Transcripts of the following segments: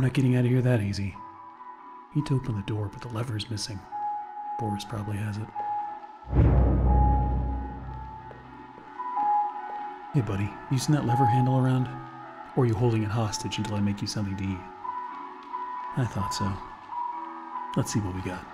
not getting out of here that easy. Need to open the door, but the lever's missing. Boris probably has it. Hey buddy, you seen that lever handle around? Or are you holding it hostage until I make you something to eat? I thought so. Let's see what we got.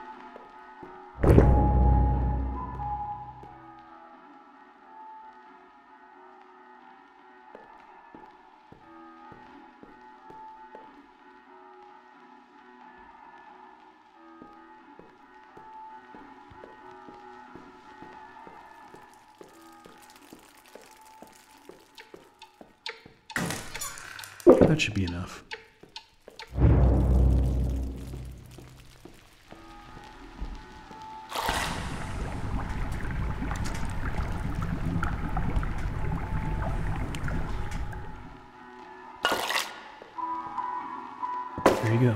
That should be enough. There you go.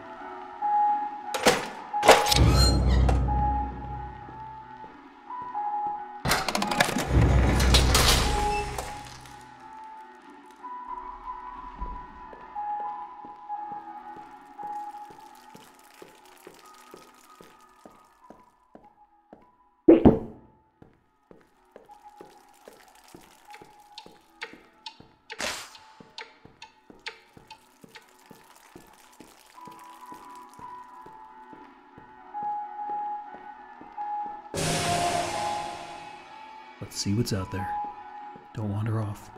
Let's see what's out there. Don't wander off.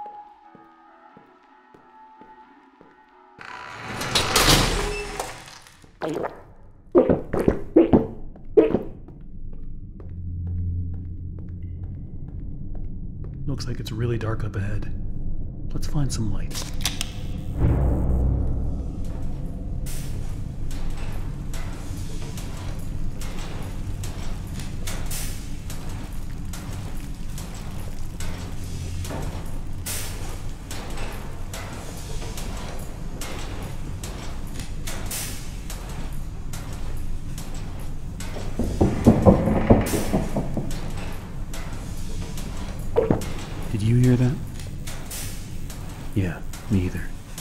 Looks like it's really dark up ahead. Let's find some lights. Did you hear that? Yeah, me either.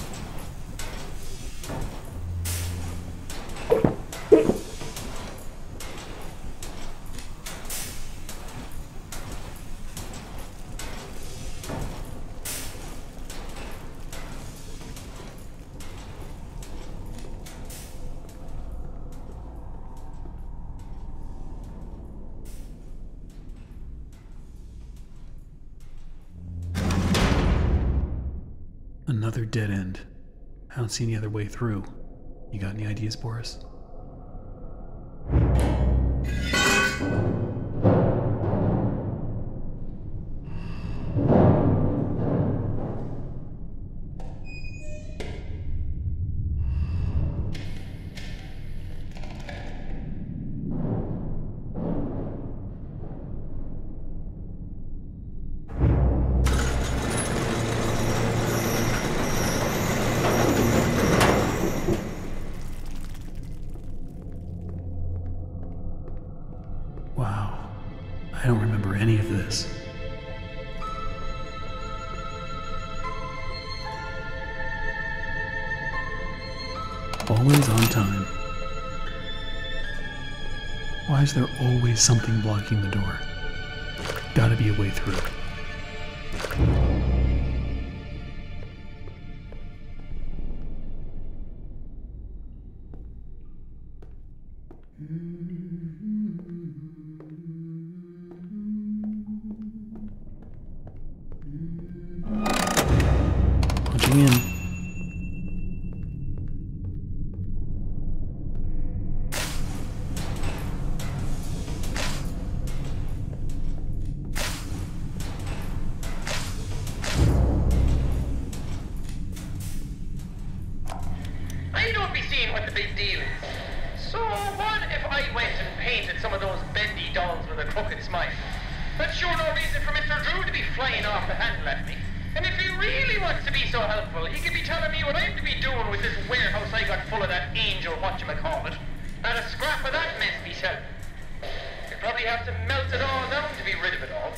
Another dead end. I don't see any other way through. You got any ideas, Boris? Wow, I don't remember any of this. Always on time. Why is there always something blocking the door? Gotta be a way through. Punching in. I don't be seeing what the big deal is. So what if I went and painted some of those bendy dolls with a crooked smile? That's sure no reason for Mr. Drew to be flying off the handle at me. And if he really wants to be so helpful, he could be telling me what I'm to be doing with this warehouse I got full of that angel whatchamacallit. Not a scrap of that mess be selling. You'd probably have to melt it all down to be rid of it all.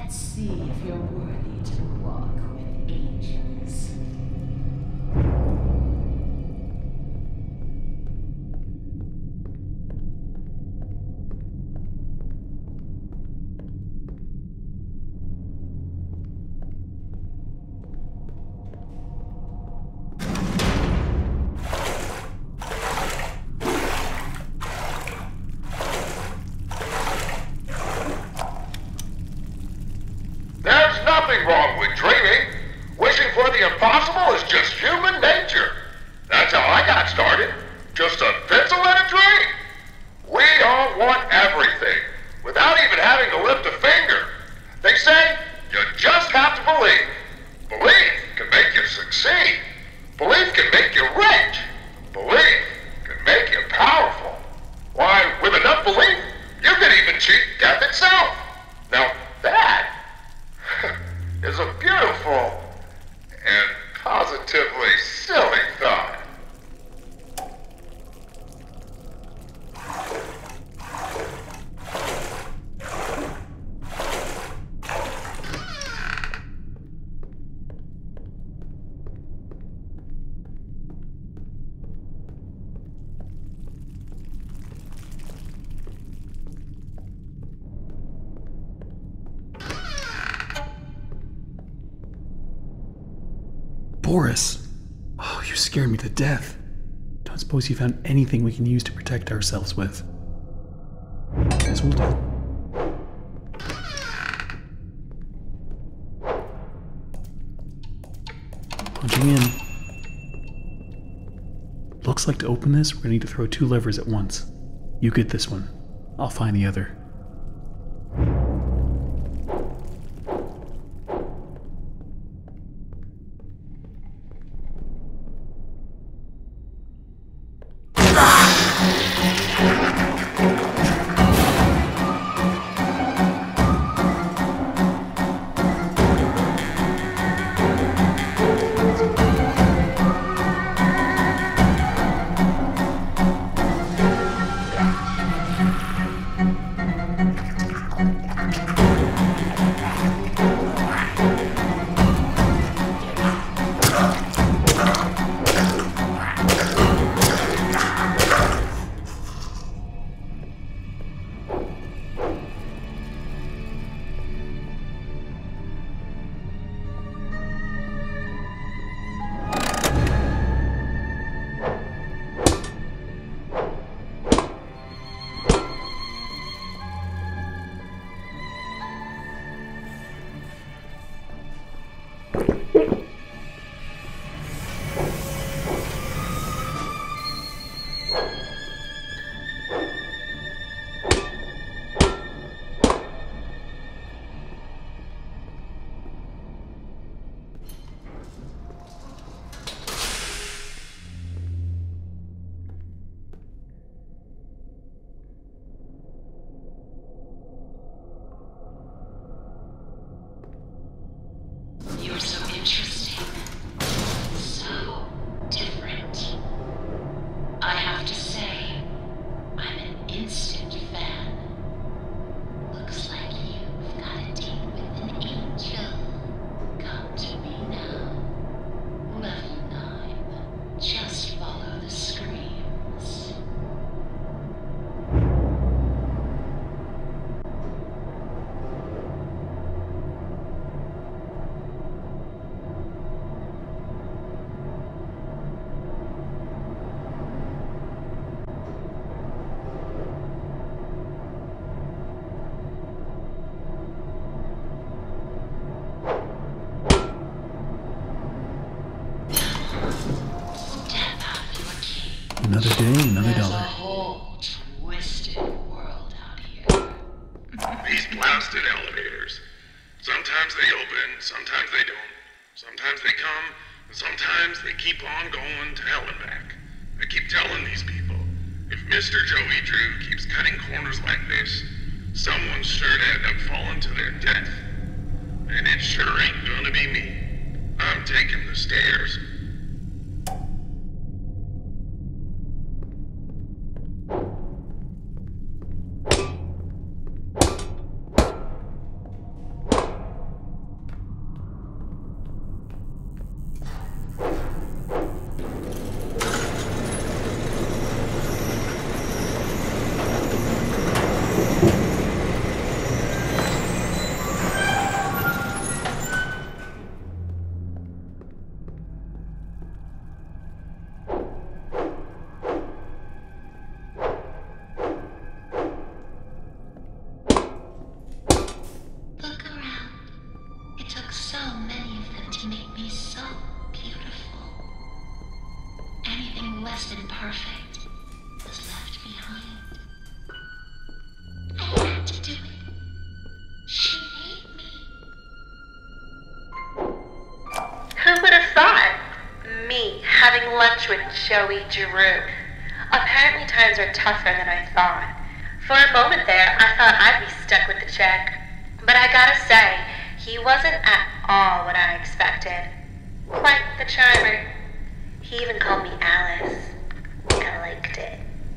Let's see if you're worthy to walk with angels. There's nothing wrong with dreaming. Wishing for the impossible is just human nature. That's how I got started. Just a pencil and a dream. We all want everything, without even having to lift a finger. They say you just have to believe. Belief can make you succeed. Belief can make you rich. Belief can make you powerful. Why, with enough belief, you can even cheat death itself. Now that is a beautiful and positively silly thought. Boris! Oh, you scared me to death. Don't suppose you found anything we can use to protect ourselves with. Guess we'll do. Punching in. Looks like to open this, we're gonna need to throw 2 levers at once. You get this one. I'll find the other. You're so interesting. So different. I have to say, I'm an instant fan. Looks like you've got a date with an angel. Come to me now. Level 9. Just follow the screams. Another day, another There's a dollar. whole twisted world out here. These blasted elevators. Sometimes they open, sometimes they don't. Sometimes they come, and sometimes they keep on going to hell and back. I keep telling these people, if Mr. Joey Drew keeps cutting corners like this, someone's sure to end up falling to their death. And it sure ain't gonna be me. I'm taking the stairs. Joey Drew. Apparently times are tougher than I thought. For a moment there, I thought I'd be stuck with the check. But I gotta say, he wasn't at all what I expected. Quite the charmer. He even called me Alice. I liked it.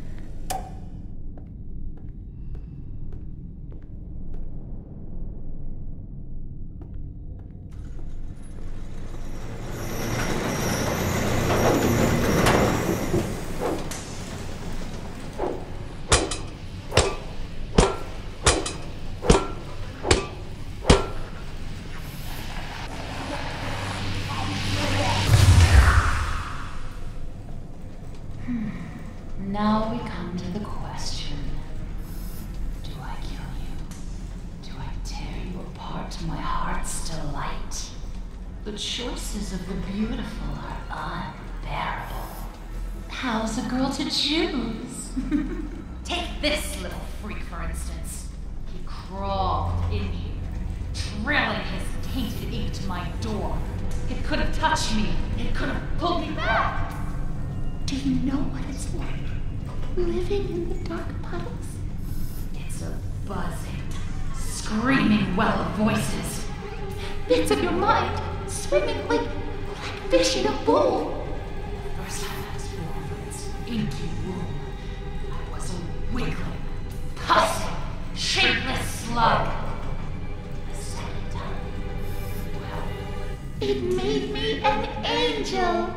Now we come to the question. Do I kill you? Do I tear you apart to my heart's delight? The choices of the beautiful are unbearable. How's a girl to choose? Take this little freak, for instance. He crawled in here, trailing his tainted ink to my door. It could have touched me. It could have pulled me back. Do you know what it's like? Living in the dark puddles? It's a buzzing, screaming well of voices. Bits of your mind swimming like fish in a bowl. The first time I was born from its inky womb, I was a wiggling, pussing, shapeless slug. The second time, well, it made me an angel.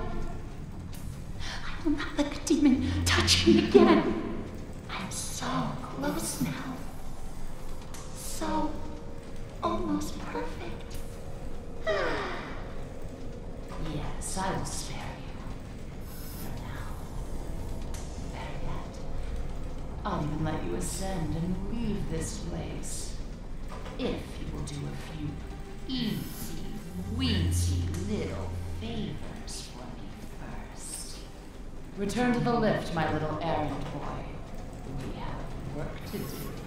I will not let the demon touch me again. I'm so close now. So almost perfect. Yes, I will spare you. For now. Better yet, I'll even let you ascend and leave this place. If you will do a few easy, weensy little favors for me first. Return to the lift, my little errand boy. We have work to do.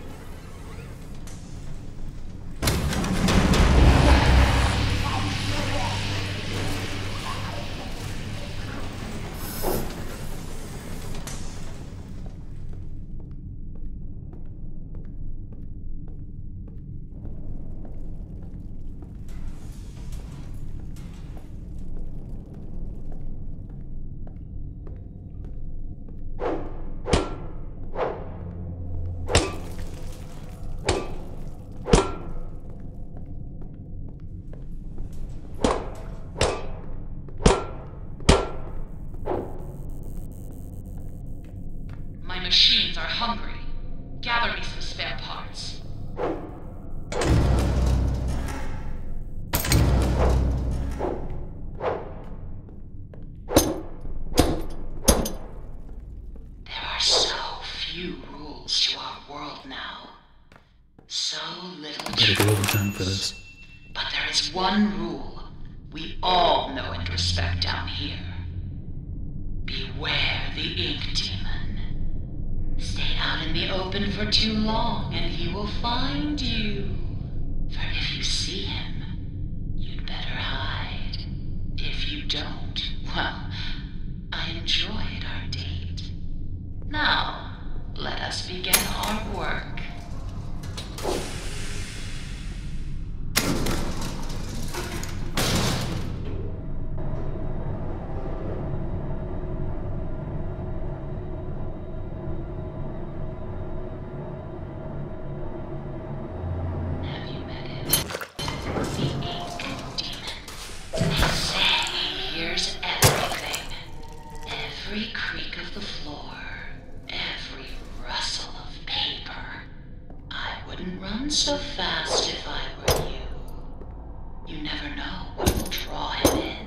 Machines are hungry. Gather me some spare parts. There are so few rules to our world now. So little Better do overtime for this. But there is one rule we all know and respect down here. Beware the ink demon. Stay out in the open for too long, and he will find you. For if you see him, you'd better hide. If you don't, well, I enjoyed our date. Now, let us begin our work. Every creak of the floor, every rustle of paper. I wouldn't run so fast if I were you. You never know what will draw him in.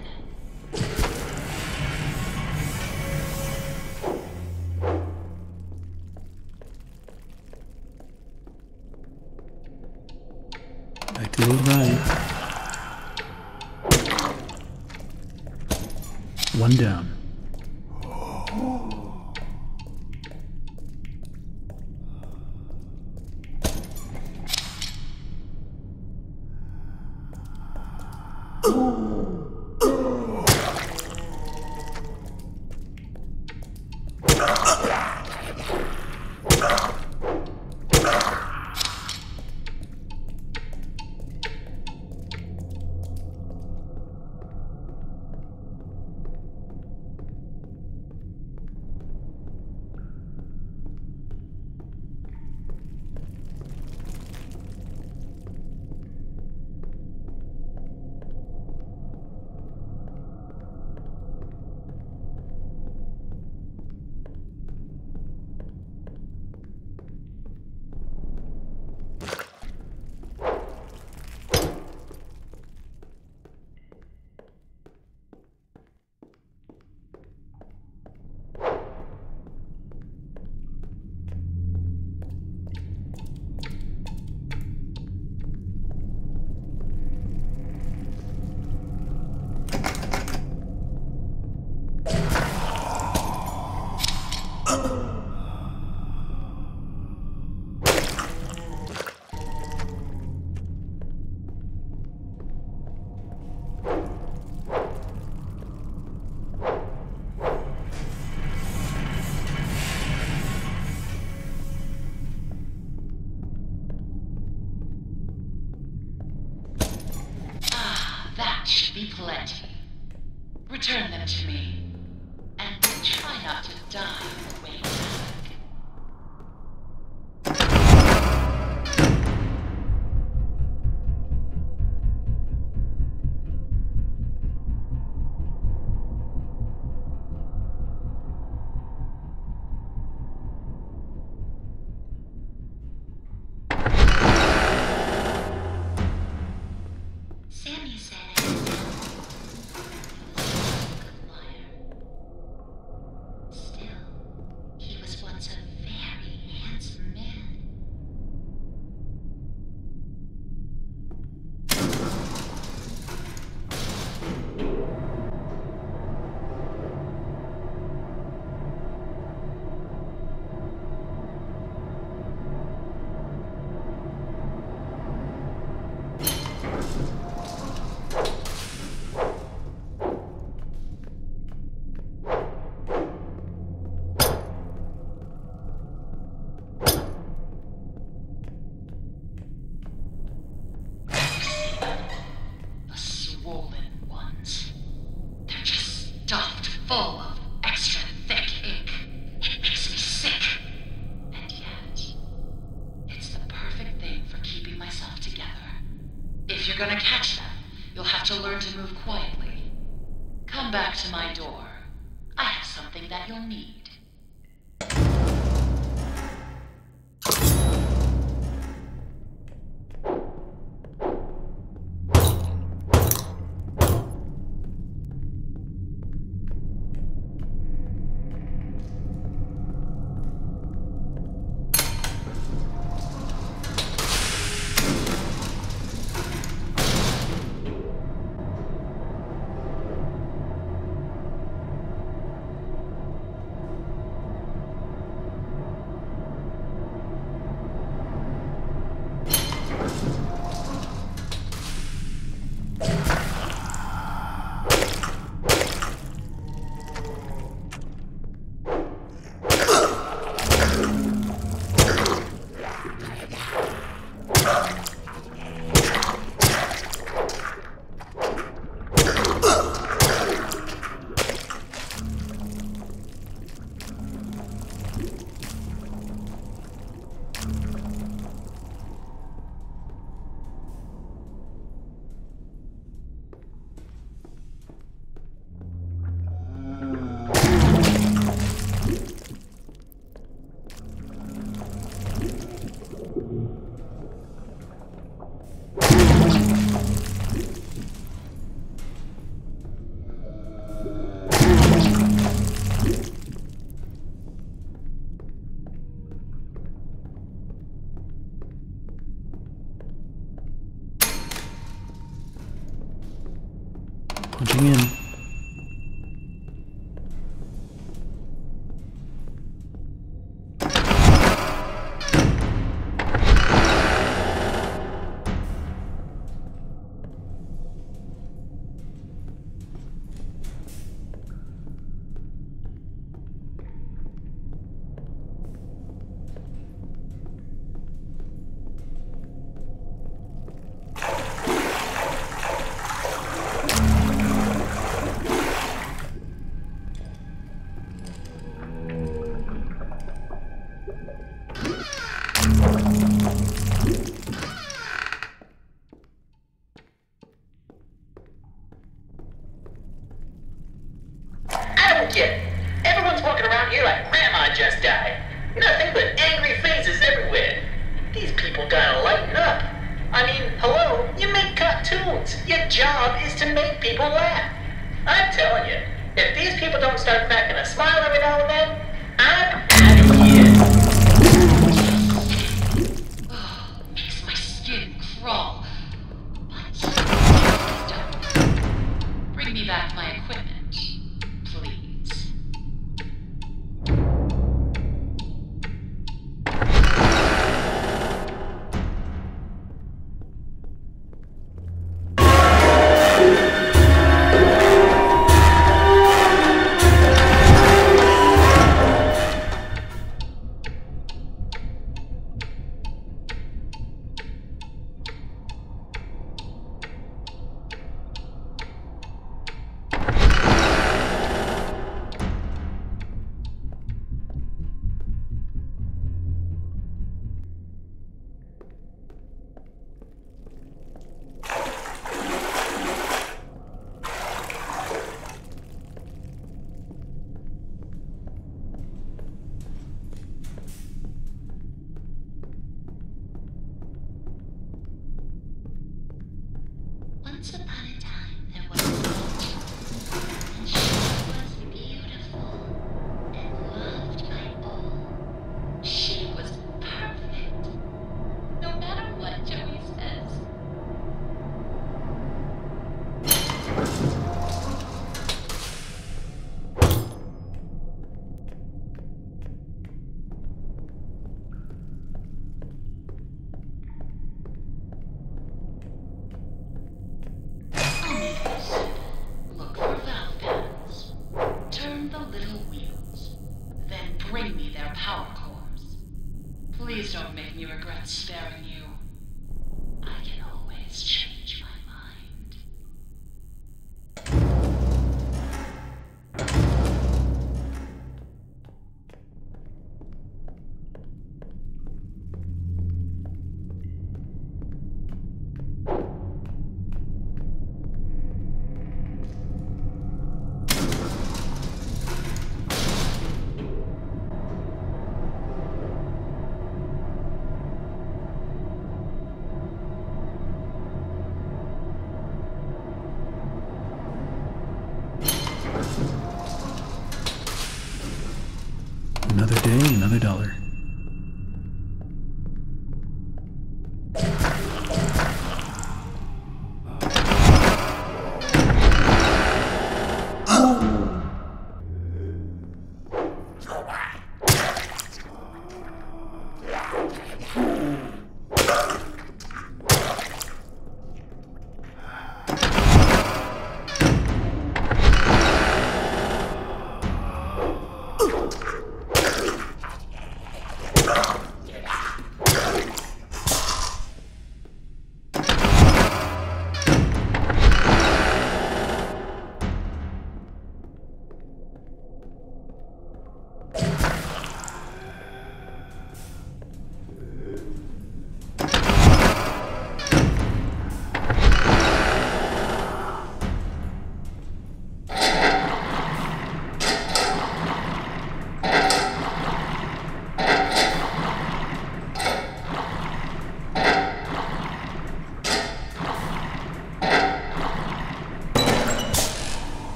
Back to the right. One down. should be plenty. Return them to me, and try not to die on the way back. Sammy said I was a good liar. Still, he was once a very handsome man. The swollen ones. They're just stuffed full of extra thick ink. It makes me sick. And yet, it's the perfect thing for keeping myself together. If you're gonna catch them, you'll have to learn to move quietly. Come back to my door. I have something that you'll need. Punching in. Everyone's walking around here like Grandma just died. Nothing but angry faces everywhere. These people gotta lighten up. I mean, hello, you make cartoons. Your job is to make people laugh. I'm telling you, if these people don't start cracking a smile every now and then, I'm out of here. Oh, makes my skin crawl. But please don't. Bring me back my equipment, please.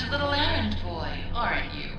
your little errand boy, aren't you?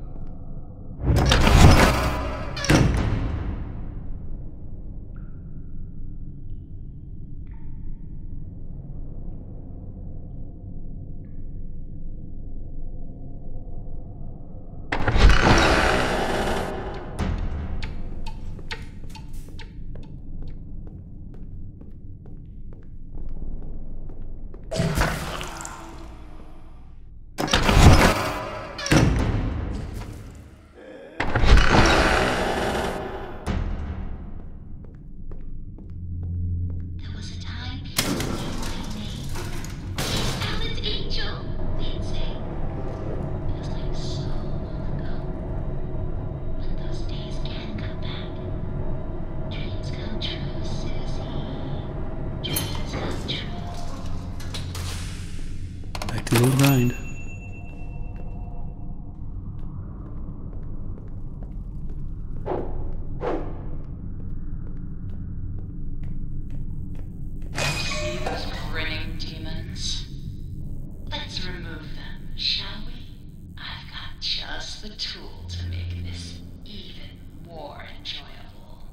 Back to the old grind. See those grinning demons? Let's remove them, shall we? I've got just the tool to make this even more enjoyable.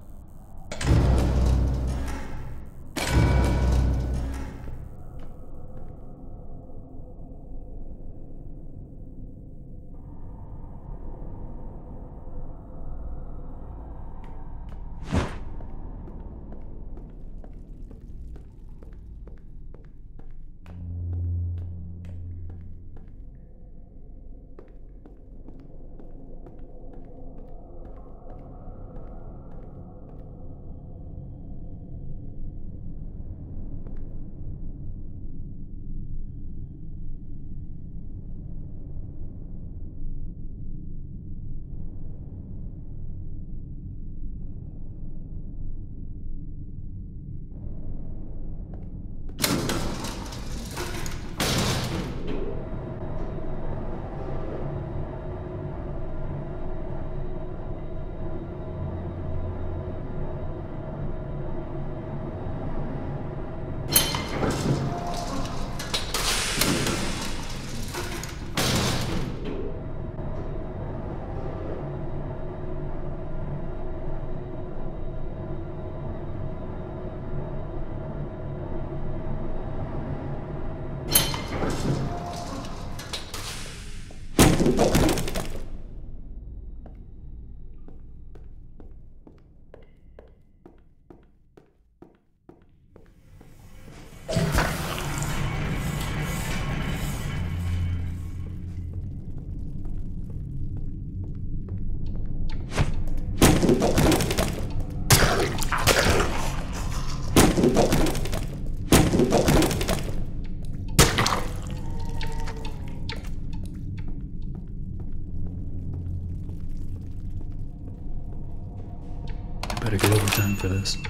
Better get overtime for this.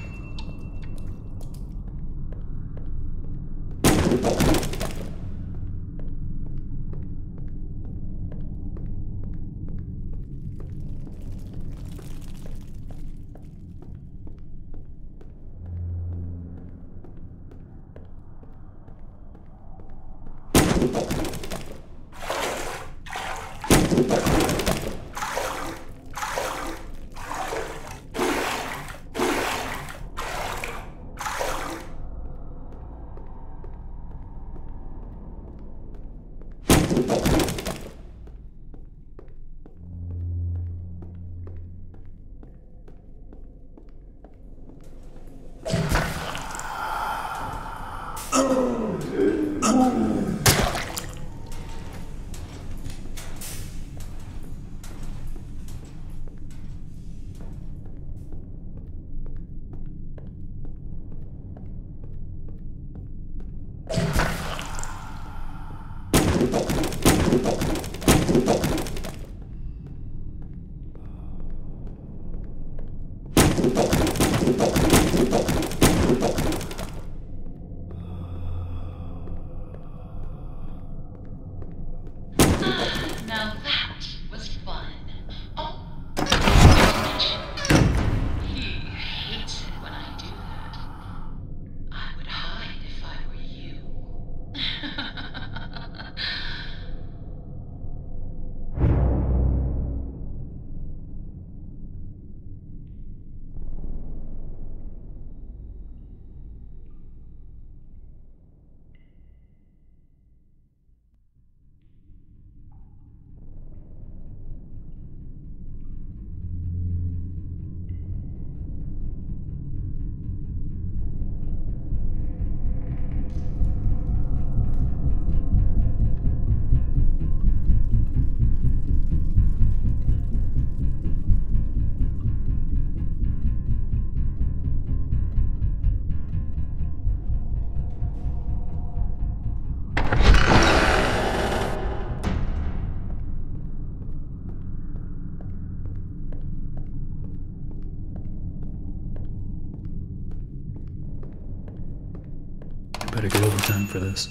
better get overtime for this.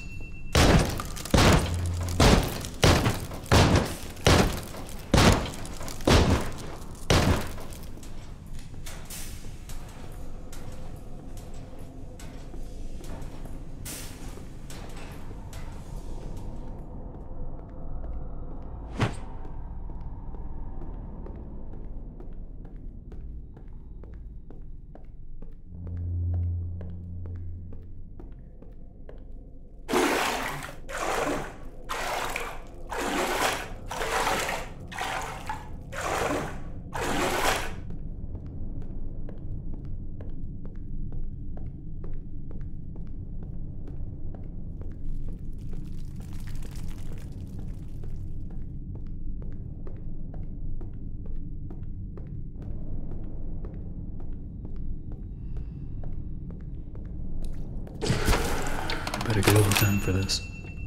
Better get overtime for this.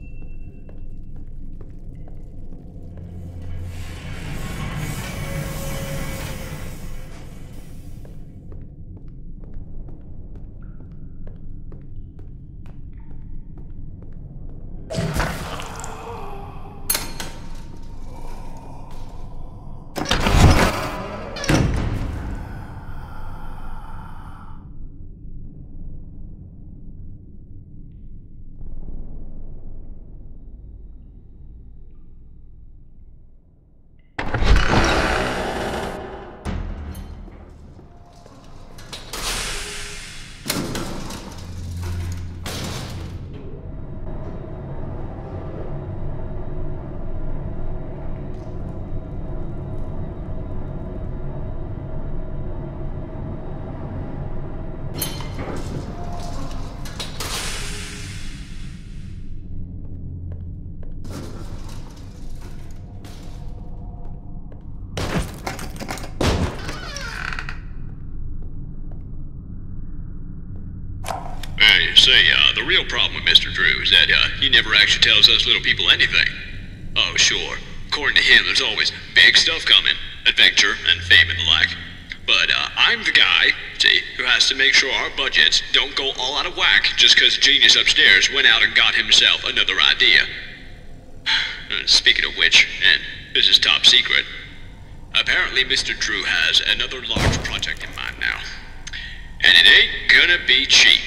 Say, the real problem with Mr. Drew is that he never actually tells us little people anything. Oh, sure. According to him, there's always big stuff coming. Adventure and fame and the like. But I'm the guy, see, who has to make sure our budgets don't go all out of whack just because the genius upstairs went out and got himself another idea. Speaking of which, and this is top secret, apparently Mr. Drew has another large project in mind now. And it ain't gonna be cheap.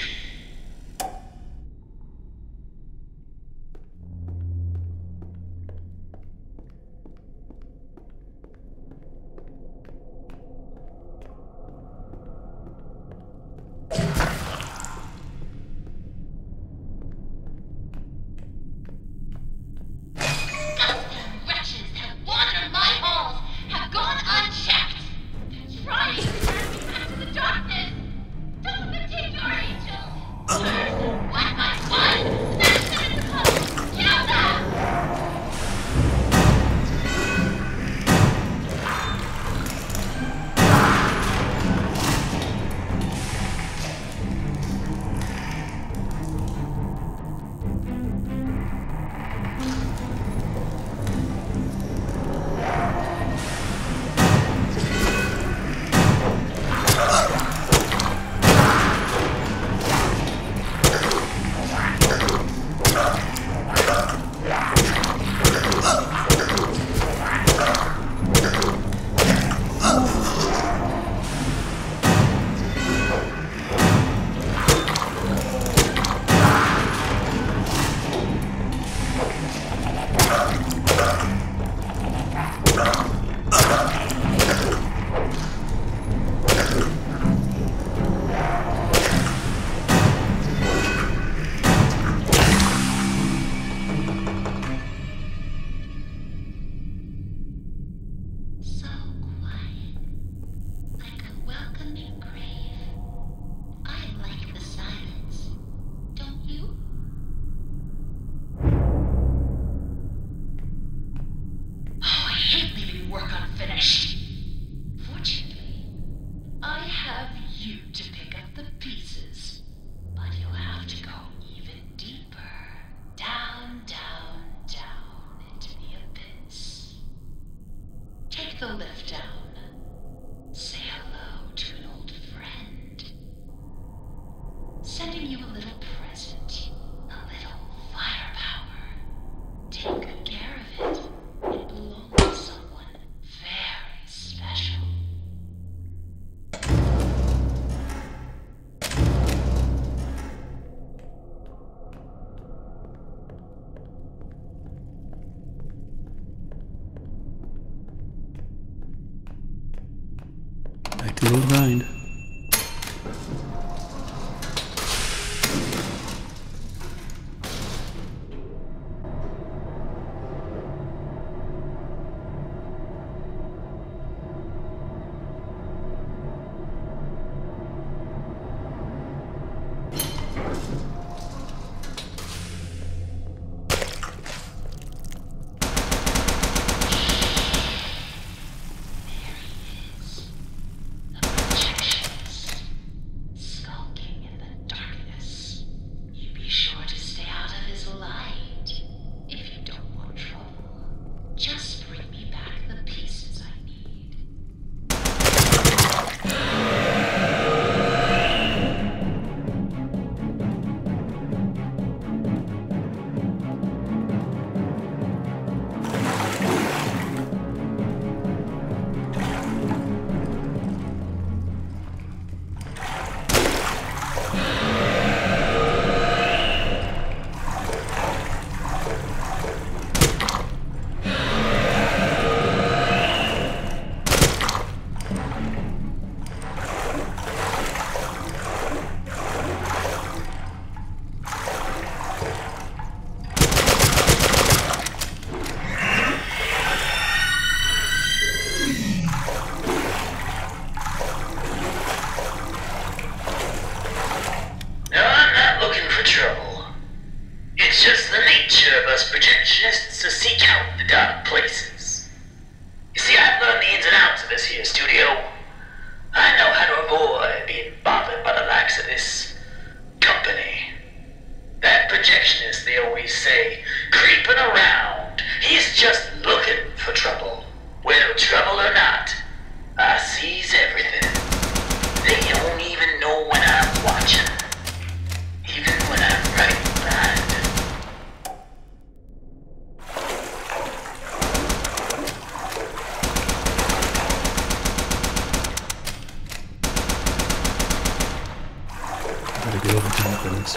the lift down. Say hello to an old friend. Sending you a little present. The old grind. projectionists to seek out the dark places. You see, I've learned the ins and outs of this here studio. I know how to avoid being bothered by the likes of this company. That projectionist, they always say, creeping around. He's just looking for trouble. Well, trouble or not, I sees everything. They don't even know when I'm watching. Even when I'm right behind. Gotta go over time for this.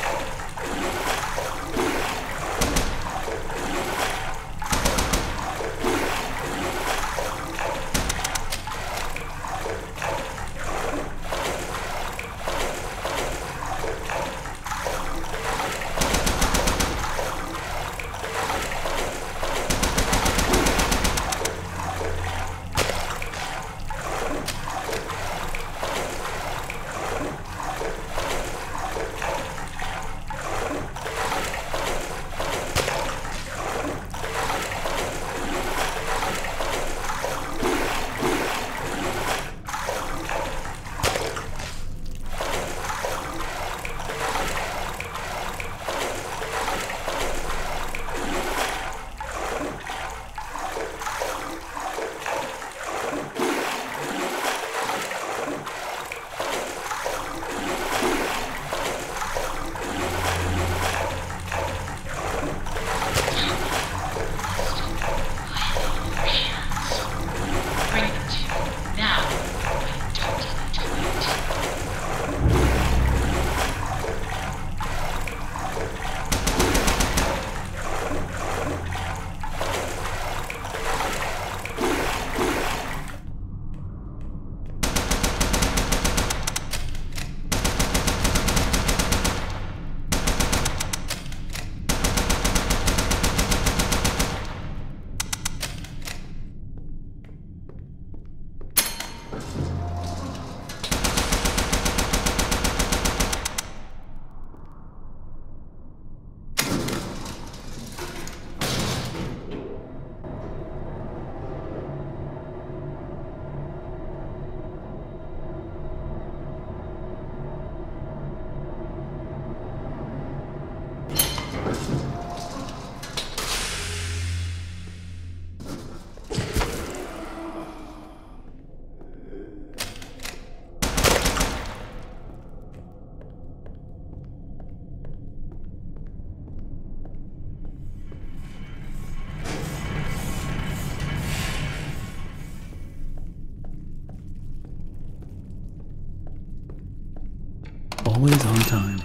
Always on time.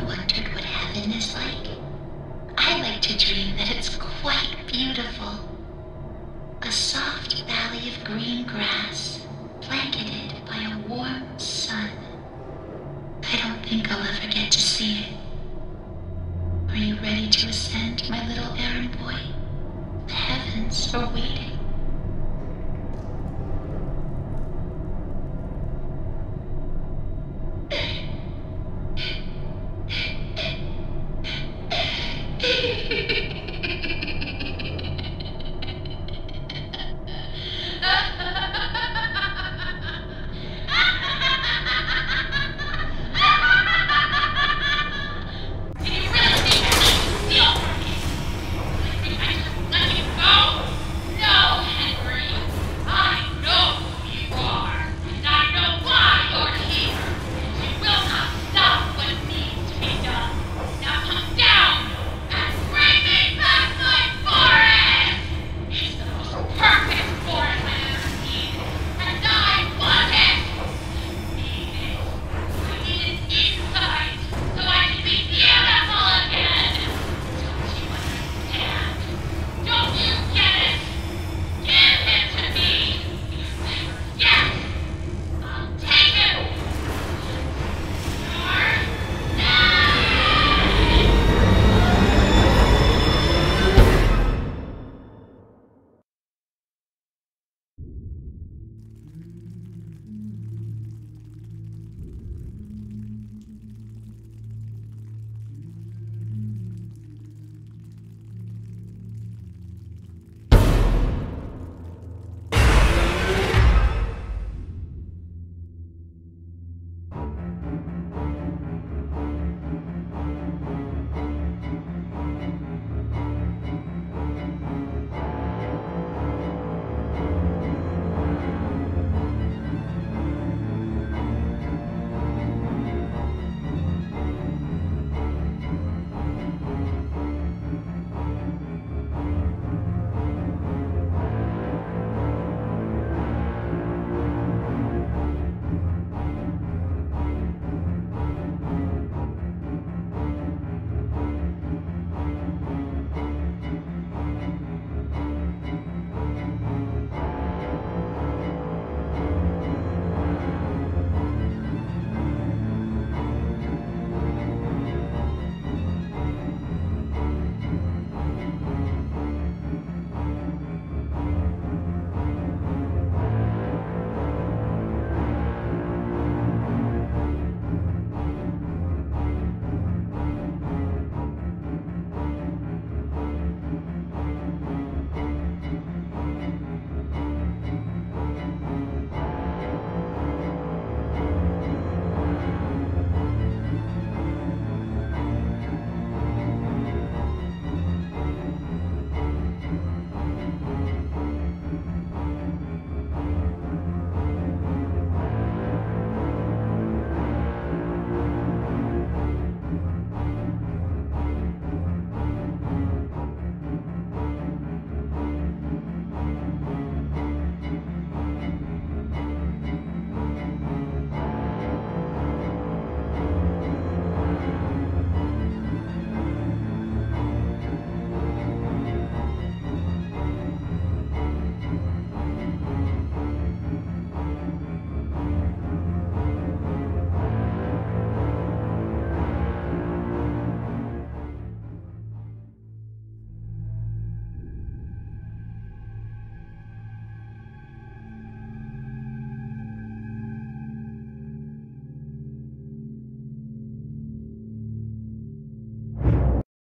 wondered what heaven is like? I like to dream that it's quite beautiful. A soft valley of green grass, blanketed by a warm sun. I don't think I'll ever get to see it. Are you ready to ascend, my little errand boy? The heavens are waiting.